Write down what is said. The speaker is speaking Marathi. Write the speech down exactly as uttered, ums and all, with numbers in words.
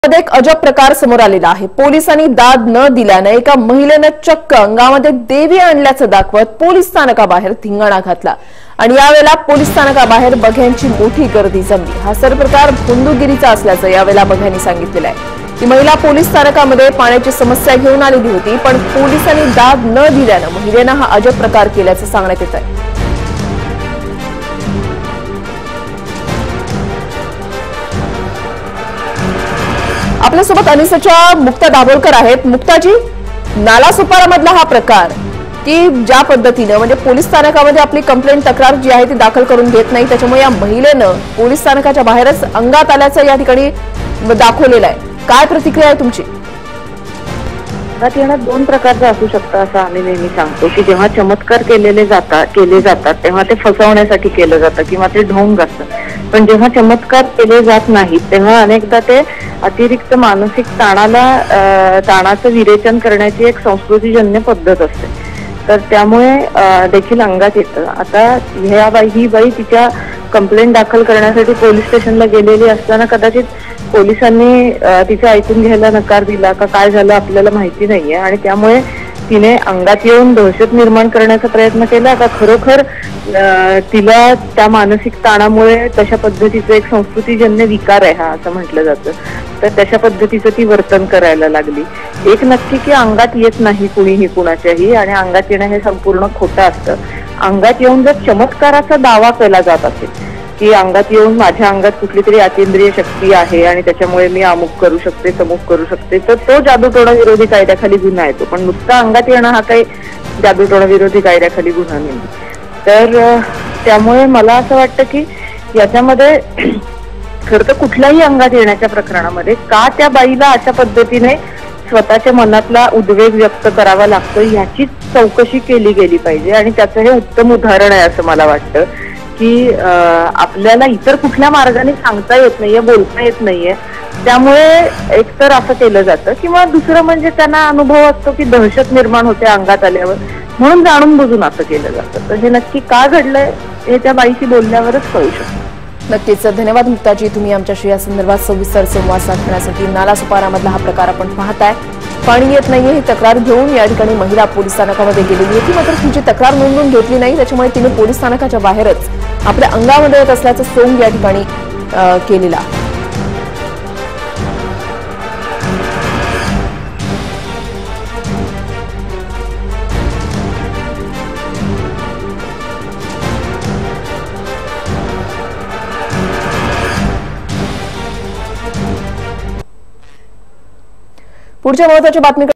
मध्ये एक अजब प्रकार समोर आलेला आहे। पोलिसांनी दाद न दिल्याने एका महिलेने चक्क अंगामध्ये देवी आणल्याचं दाखवत पोलीस स्थानकाबाहेर धिंगाणा घातला आणि यावेळेला पोलीस स्थानकाबाहेर बघ्यांची मोठी गर्दी जमली। हा सर्व प्रकार भोंदूगिरीचा असल्याचं यावेळेला बघ्यांनी सांगितलेलं आहे। ही महिला पोलीस स्थानकामध्ये पाण्याची समस्या घेऊन आलेली होती, पण पोलिसांनी दाद न दिल्याने महिलेने हा अजब प्रकार केल्याचं सांगण्यात येत आहे। आपल्यासोबत अनिसच्या मुक्ता दाभोलकर आहेत। मुक्ताजी, नालासोपारामधला हा प्रकार की ज्या पद्धतीने म्हणजे पोलीस स्थानकामध्ये आपली कंप्लेंट तक्रार जी आहे ती दाखल करून घेत नाही, त्याच्यामुळे या महिलेनं पोलीस स्थानकाच्या बाहेरच अंगात आल्याचं या ठिकाणी दाखवलेलं आहे। काय प्रतिक्रिया आहे तुमची? अंगात येणं दोन प्रकारचं असू शकतं असं आम्ही नेहमी सांगतो की जेव्हा चमत्कार केलेले जातात केले जातात तेव्हा ते फसवण्यासाठी केलं जातं किंवा ते ढोंग असतं, पण जेव्हा चमत्कार केले जात नाहीत तेव्हा अनेकदा ते अतिरिक्त मानसिक ताणाला ताणाचं विरेचन करण्याची एक संस्कृतीजन्य पद्धत असते, तर त्यामुळे देखील अंगात येतं। आता ह्या बाई ही बाई तिच्या कंप्लेंट दाखल करण्यासाठी पोलीस स्टेशनला गेलेली असताना कदाचित पोलिसांनी तिचे ऐकून घ्यायला नकार दिला का काय झालं आपल्याला माहिती नाहीये, आणि त्यामुळे तिने अंगात येऊन दहशत निर्माण करण्याचा प्रयत्न केला का खरोखर तिला त्या मानसिक ताणामुळे तशा पद्धतीचं एक संस्कृतीजन्य विकार आहे हा असं म्हटलं जातं, तर तशा पद्धतीचं ती वर्तन करायला लागली। एक नक्की की अंगात येत नाही कुणीही कुणाच्याही, आणि अंगात येणं हे संपूर्ण खोटं असतं। अंगात येऊन जर चमत्काराचा दावा केला जात असेल की अंगात येऊन माझ्या अंगात कुठली तरी अतींद्रिय शक्ती आहे आणि त्याच्यामुळे मी अमुक करू शकते तमुक करू शकते, तर तो जादूटोणा विरोधी कायद्याखाली गुन्हा येतो, पण नुसता अंगात येणं हा काही जादूटोणा विरोधी कायद्याखाली गुन्हा नाही। तर त्यामुळे मला असं वाटतं की याच्यामध्ये खरं तर कुठल्याही अंगात येण्याच्या प्रकरणामध्ये का त्या बाईला अशा पद्धतीने स्वतःच्या मनातला उद्वेग व्यक्त करावा लागतो याची चौकशी केली गेली पाहिजे, आणि त्याचं हे उत्तम उदाहरण आहे असं मला वाटतं की आपल्याला इतर कुठल्या मार्गाने सांगता येत नाहीये, बोलता येत नाहीये, त्यामुळे एकतर असं केलं जातं, किंवा दुसरं म्हणजे त्यांना अनुभव असतो की दहशत निर्माण होते अंगात आल्यावर, म्हणून जाणून बुजून असं केलं जातं। तर हे नक्की का घडलंय हे त्या बाईशी बोलल्यावरच कळू शकतं। नक्कीच धन्यवाद मुक्ताजी, तुम्ही आमच्याशी या संदर्भात सविस्तर संवाद साधण्यासाठी। नालासोपारामधला हा प्रकार आपण पाहताय, पाणी येत नाहीये ही तक्रार घेऊन या ठिकाणी महिला पोलीस स्थानकामध्ये गेलेली होती, मात्र तिची तक्रार नोंदवून घेतली नाही, त्याच्यामुळे तिने पोलीस स्थानकाच्या बाहेरच आपल्या अंगामध्ये येत असल्याचं सोंग या ठिकाणी केलेला आहे। पुढच्या महत्त्वाच्या बातमी